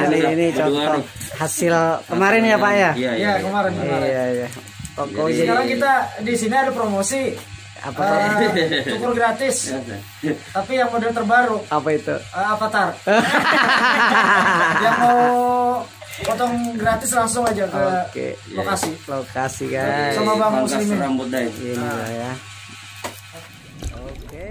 ini contoh hasil kemarin ya Pak ya? Iya, kemarin. Iya. Pokoknya sekarang kita di sini ada promosi. Apa cukur gratis. Tapi yang model terbaru. Apa itu? Avatar. Yang mau potong gratis langsung aja ke lokasi. Lokasi guys. Sama Bang Muslimin. Rambut dai. Ini ya. Oke.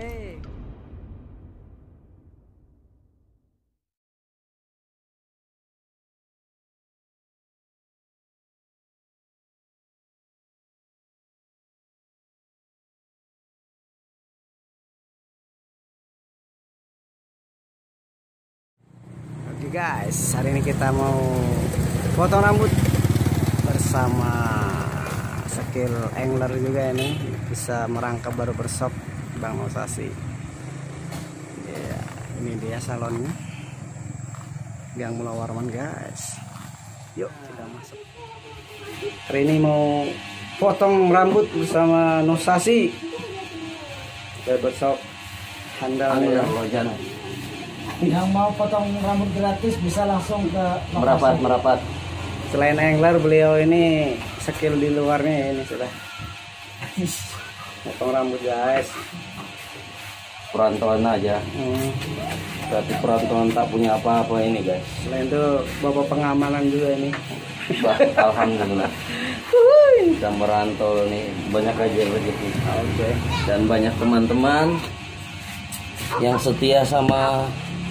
Guys, hari ini kita mau potong rambut bersama skill angler juga ini, bisa merangkap barbershop Bang Nosasi. Ya, ini dia salonnya, Gang Mula Warman guys. Yuk kita masuk. Hari ini mau potong rambut bersama Nosasi barbershop handal ya. Yang mau potong rambut gratis bisa langsung ke merapat. Selain angler, beliau ini skill di luarnya ini sudah potong rambut guys. Perantauan aja. Berarti perantauan tak punya apa-apa ini guys. Selain itu bapak pengamanan juga ini. Alhamdulillah. Kita merantau nih banyak aja rezeki. Oke. Dan banyak teman-teman yang setia sama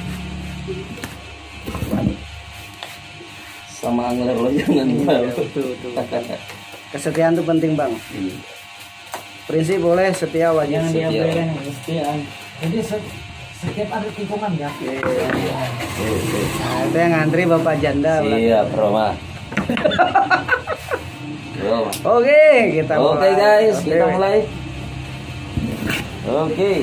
angler lo jangan Betul. Kesetiaan itu penting Bang. Prinsip boleh, setia wajib. Yang diabaikan kesetiaan. Jadi setiap ada tikungan ya. Ada yang ngantri bapak janda. Iya Roma. Oke, kita mulai. Oke guys, kita mulai. Oke.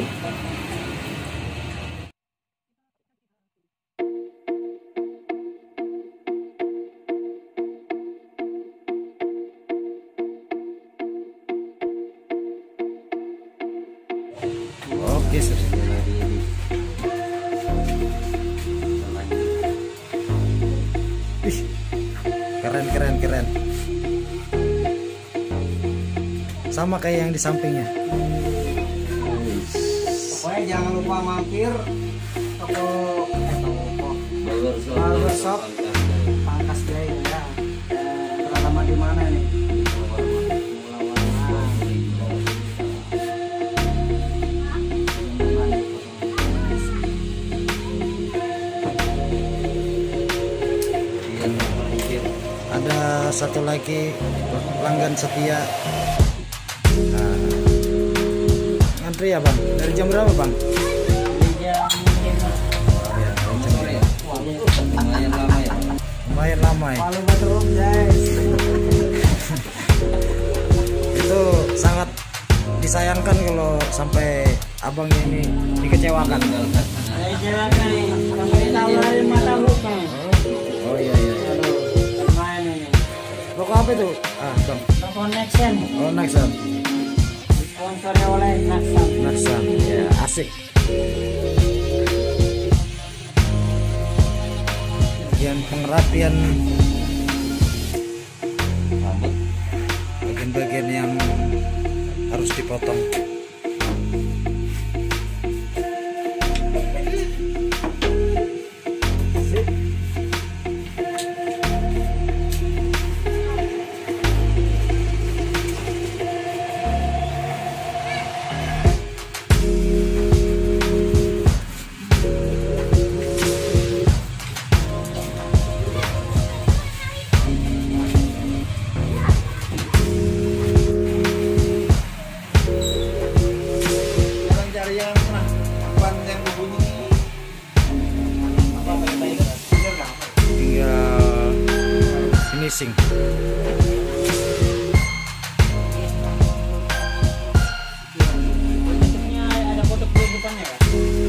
Oke, keren. Sama kayak yang di sampingnya. Pokoknya jangan lupa mampir toko barbershop Pangkas Jaya ya. Terutama di mana nih? Ada satu lagi pelanggan setia. Nah, ngantri ya Bang? Dari jam berapa Bang? Lumayan lama ya. Itu sangat disayangkan kalau sampai abang ini dikecewakan. Oh iya. Rokok apa itu? Bang. Rokok Nexen. Oh, Nexen. Sponsornya oleh Nexen. Ya, asik. Pengrapian rambut, bagian-bagian yang harus dipotong. Finishing. Ada foto di depannya kan?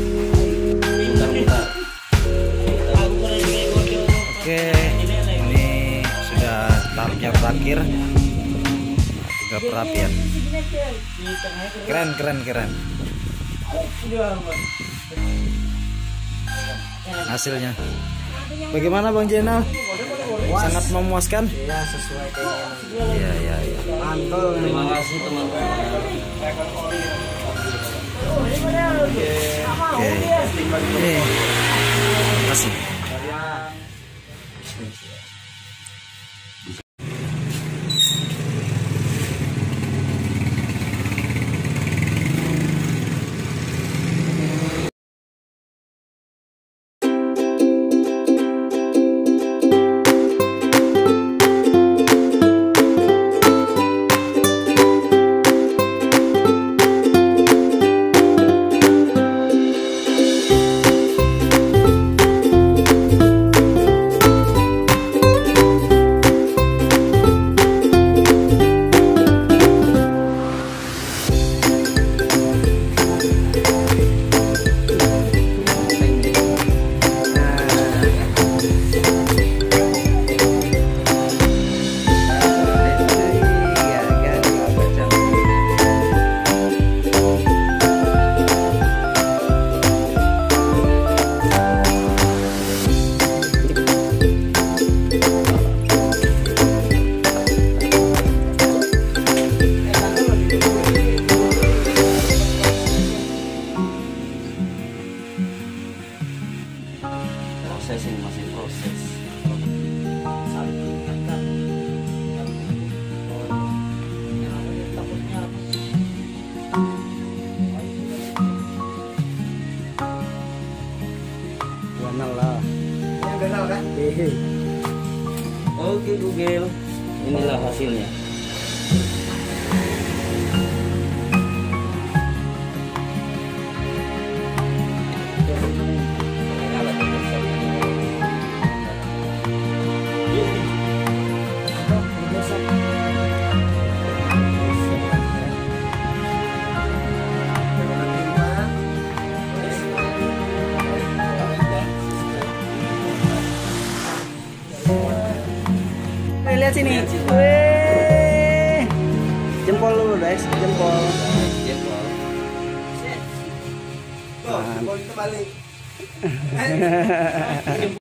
Oke, ini sudah tahapnya terakhir. 3 perapian. Keren. Hasilnya Bagaimana Bang Jenal? Sangat memuaskan? Iya, sesuai keinginan. Iya, iya, iya. Mantul. Terima kasih teman-teman. Oke. Terima kasih. Proses ini masih proses. Kenal lah. Yang kenal kan? Oke Google, inilah hasilnya. Lihat sini. Wih. Jempol dulu guys, jempol. Jempol. Mantap.